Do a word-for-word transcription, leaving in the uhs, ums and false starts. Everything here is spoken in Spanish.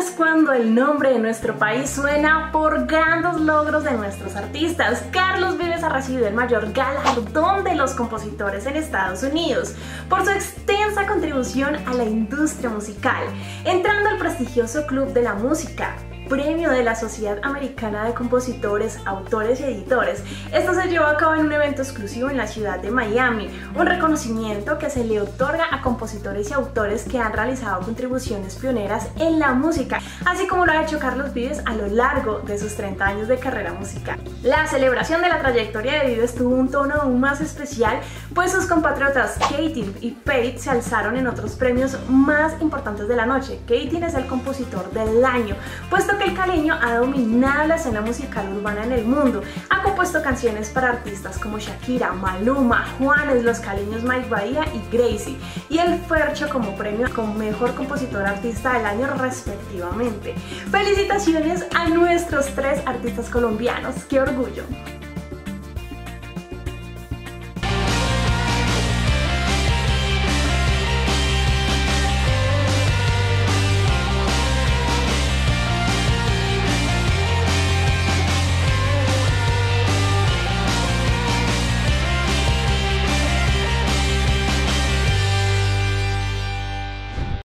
es cuando el nombre de nuestro país suena por grandes logros de nuestros artistas. Carlos Vives ha recibido el mayor galardón de los compositores en Estados Unidos por su extensa contribución a la industria musical, entrando al prestigioso Club de la Música, premio de la Sociedad Americana de Compositores, Autores y Editores. Esto se llevó a cabo en un evento exclusivo en la ciudad de Miami, un reconocimiento que se le otorga a compositores y autores que han realizado contribuciones pioneras en la música, así como lo ha hecho Carlos Vives a lo largo de sus treinta años de carrera musical. La celebración de la trayectoria de Vives tuvo un tono aún más especial, pues sus compatriotas Katie y Faith se alzaron en otros premios más importantes de la noche. Katie es el compositor del año, puesto que el caleño ha dominado la escena musical urbana en el mundo. Ha compuesto canciones para artistas como Shakira, Maluma, Juanes, Los Caleños, Mike Bahía y Gracie, y el Fercho como premio como mejor compositor artista del año respectivamente. Felicitaciones a nuestros tres artistas colombianos, ¡qué orgullo!